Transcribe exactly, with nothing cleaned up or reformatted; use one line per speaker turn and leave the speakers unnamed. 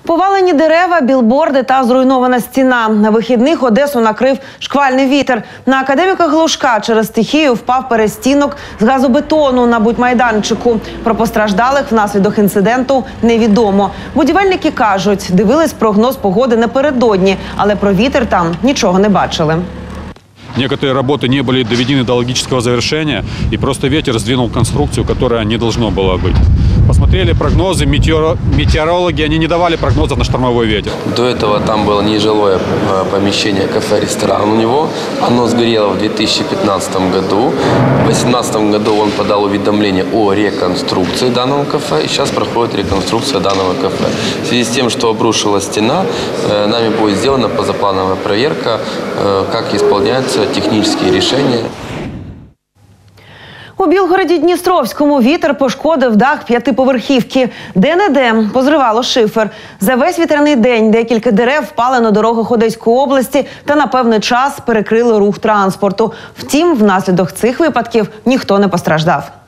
Повалені дерева, білборди та зруйнована стіна. На вихідних Одесу накрив шквальний вітер. На академіка Глушка через стихію впав перестінок з газобетону на будмайданчику. Про постраждалих внаслідок інциденту невідомо. Будівельники кажуть, дивились прогноз погоди напередодні, але про вітер там нічого не бачили.
Некоторые работы не были доведены до логического завершения, и просто ветер сдвинул конструкцию, которая не должно было быть. Посмотрели прогнозы, метеоро... метеорологи, они не давали прогнозов на штормовой ветер.
До этого там было нежилое помещение, кафе-ресторан у него. Оно сгорело в две тысячи пятнадцатом году. В две тысячи восемнадцатом году он подал уведомление о реконструкции данного кафе, и сейчас проходит реконструкция данного кафе. В связи с тем, что обрушилась стена, нами будет сделана позаплановая проверка, как исполняются технические решения.
У Білгороді-Дністровському вітер пошкодив дах п'ятиповерхівки. Де-не-де позривало шифер. За весь вітряний день декілька дерев впали на дорогах Одеської області та на певний час перекрили рух транспорту. Втім, внаслідок цих випадків ніхто не постраждав.